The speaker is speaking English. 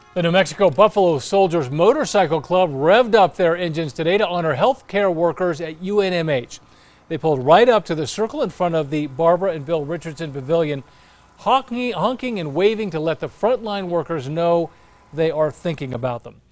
The New Mexico Buffalo Soldiers Motorcycle Club revved up their engines today to honor healthcare workers at UNMH. They pulled right up to the circle in front of the Barbara and Bill Richardson Pavilion, honking and waving to let the frontline workers know they are thinking about them.